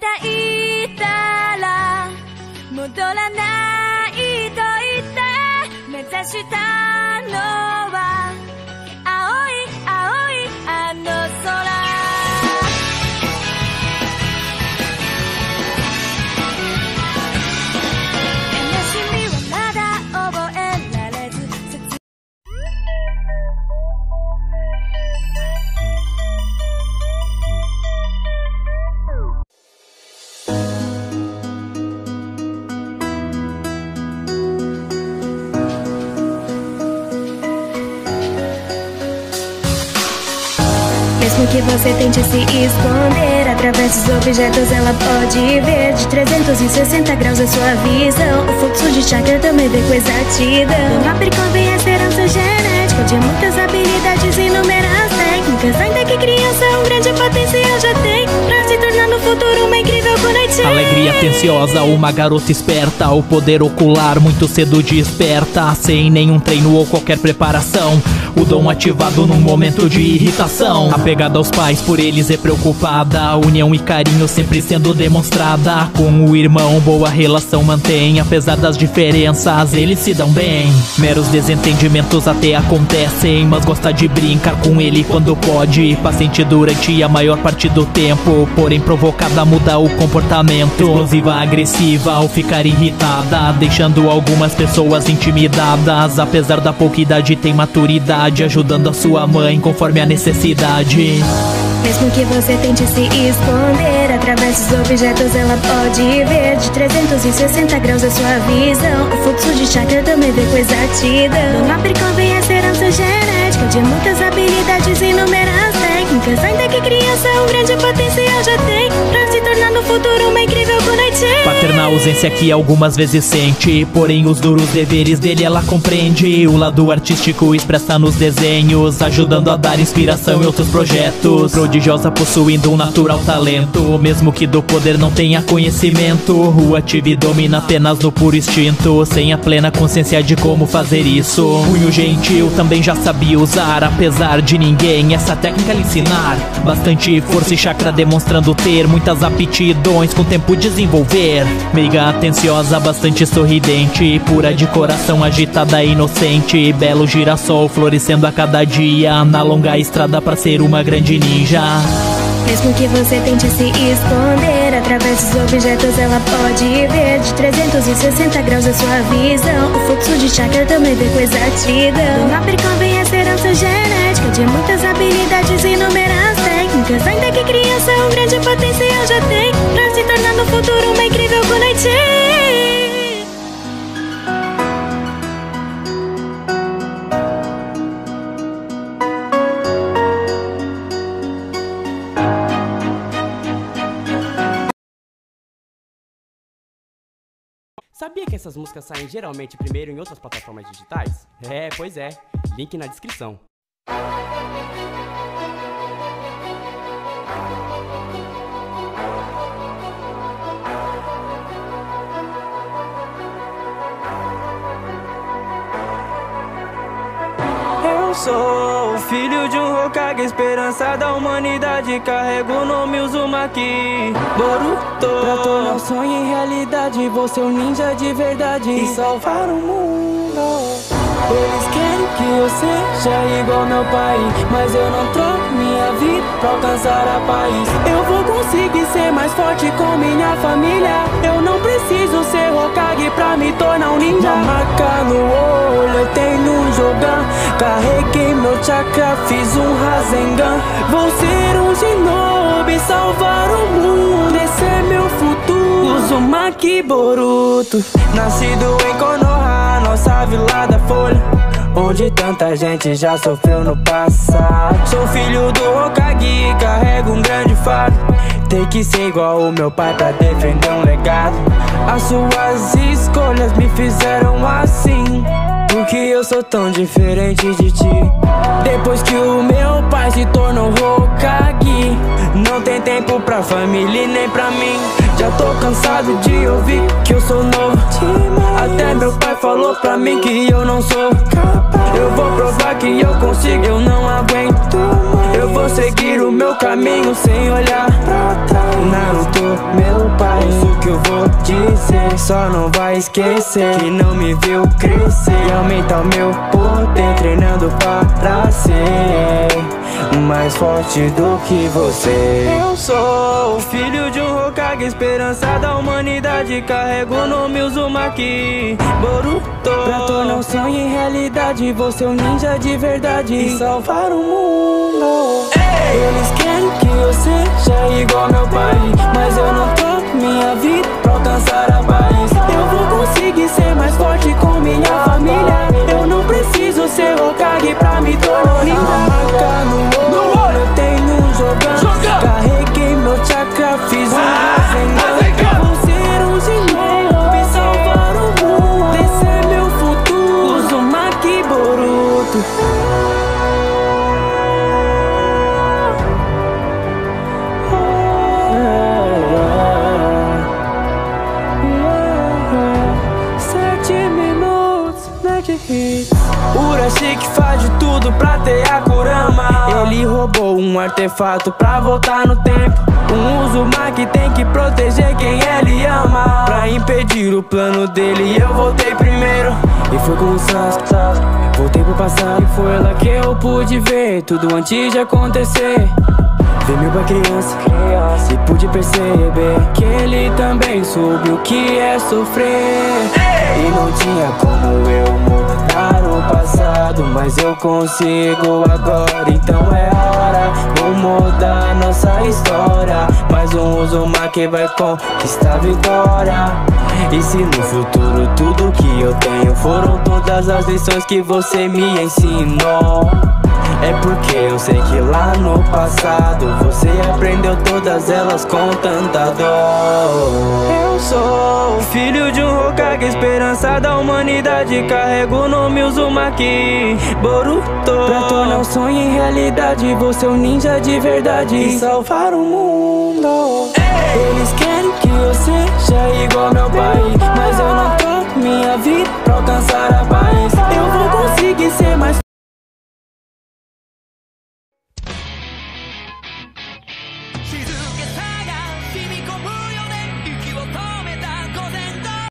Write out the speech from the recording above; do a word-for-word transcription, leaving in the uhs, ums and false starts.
たいたら戻らないと言って目指したのは青い青いあの空 Mesmo que você tente se esconder através dos objetos, ela pode ver de trezentos e sessenta graus a sua visão. O fluxo de chakra também vê com exatidão. O mapa convence a herança genética de muitas habilidades e inúmeras técnicas. Ainda que criança, um grande potencial já tem pra se tornar no futuro uma incrível Kunoichi. Alegria atenciosa, uma garota esperta. O poder ocular muito cedo desperta, sem nenhum treino ou qualquer preparação. O dom ativado num momento de irritação. Apegada aos pais, por eles é preocupada. União e carinho sempre sendo demonstrada. Com o irmão, boa relação mantém. Apesar das diferenças, eles se dão bem. Meros desentendimentos até acontecem, mas gosta de brincar com ele quando pode. Paciente durante a maior parte do tempo, porém provocada muda o comportamento. Explosiva, agressiva ao ficar irritada, deixando algumas pessoas intimidadas. Apesar da pouca idade tem maturidade, ajudando a sua mãe conforme a necessidade. Mesmo que você tente se esconder através dos objetos, ela pode ver de trezentos e sessenta graus a sua visão. O fluxo de chakra também vê com exatidão. O mapa convence a herança genética de muitas habilidades e inúmeras técnicas. Ainda que criança, um grande potencial já tem pra se tornar no futuro uma incrível Kunoichi. Paterna ausência que algumas vezes sente, porém os duros deveres dele ela compreende. O lado artístico expressa nos desenhos, ajudando a dar inspiração em outros projetos. Prodigiosa possuindo um natural talento, mesmo que do poder não tenha conhecimento. O ativo domina apenas no puro instinto, sem a plena consciência de como fazer isso. Punho gentil também já sabia usar, apesar de ninguém essa técnica lhe ensinar. Bastante força e chakra demonstrando ter muitas aptidões com tempo desenvolver. Meiga atenciosa, bastante sorridente, pura de coração, agitada e inocente. Belo girassol florescendo a cada dia, na longa estrada pra ser uma grande ninja. Mesmo que você tente se esconder através dos objetos, ela pode ver de trezentos e sessenta graus a sua visão. O fluxo de chakra também vê com exatidão. O mapa convence a herança genética de muitas habilidades e inúmeras técnicas. Ainda que criança, um grande potencial já tem pra se tornar no futuro uma incrível Kunoichi. Sabia que essas músicas saem geralmente primeiro em outras plataformas digitais? É, pois é. Link na descrição. Eu sou filho de um Hokage, esperança da humanidade. Carrego o nome Uzumaki Boruto. Pra tornar o sonho em realidade, vou ser um ninja de verdade e salvar o mundo. Eles querem que eu seja igual meu pai, mas eu não troco minha vida pra alcançar a paz. Eu vou conseguir ser mais forte com minha família. Eu não preciso ser Hokage pra me tornar um ninja. Uma marca no olho, eu tenho um Jogan. Carreguei meu chakra, fiz um Rasengan. Vou ser um Shinobi, salvar o mundo. Esse é meu futuro, Uzumaki Boruto. Nascido em Konoha, nossa vila da Folha, onde tanta gente já sofreu no passado. Sou filho do Hokage, carrego um grande fardo. Tem que ser igual o meu pai pra defender um legado. As suas escolhas me fizeram assim, porque eu sou tão diferente de ti. Depois que o meu pai se tornou Hokage, não tem tempo pra família e nem pra mim. Já tô cansado de ouvir que eu sou novo demais. Até meu pai falou pra mim que eu não sou capaz. Eu vou provar que eu consigo, eu não aguento mais. Eu vou seguir o meu caminho sem olhar pra trás. Naruto, meu pai, isso que eu vou dizer. Só não vai esquecer que não me viu crescer e aumentar o meu poder, treinando para ser mais forte do que você. Eu sou o filho de um Hokage, esperança da humanidade. Carrego o nome Uzumaki Boruto, pra tornar um sonho em realidade. Vou ser um ninja de verdade e salvar o mundo. Ei! Eles querem que eu seja igual meu pai, mas eu não troco minha vida pra alcançar a paz. Eu vou conseguir ser mais forte com minha família. Eu não preciso ser Hokage pra me tornar ninja. Marca no olho, eu tenho um Jogan. Carreguei meu chakra, fiz um Rasengan. Vou ser um Zinão e salvar o mundo. Esse é meu futuro, Uzumaki Boruto. Urashiki faz de tudo pra ter a Kurama. Ele roubou um artefato pra voltar no tempo. Um Uzumaki tem que proteger quem ele ama. Pra impedir o plano dele eu voltei primeiro. E foi com o Sasuke, voltei pro passado. E foi lá que eu pude ver tudo antes de acontecer. Ver meu pai criança, criança, e pude perceber que ele também soube o que é sofrer. E não tinha como eu mudar o passado, mas eu consigo agora. Então é hora, vou mudar nossa história. Mais um Uzumaki vai conquistar a vitória. E se no futuro tudo que eu tenho foram todas as lições que você me ensinou, é porque eu sei que lá no passado você aprendeu todas elas com tanta dor. Eu sou o filho de um Hokage, esperança da humanidade. Carrego o nome Uzumaki Boruto, pra tornar um sonho em realidade. Vou ser um ninja de verdade e salvar o mundo. Ei! Eles querem que eu seja igual meu pai, mas eu não troco minha vida pra alcançar a paz.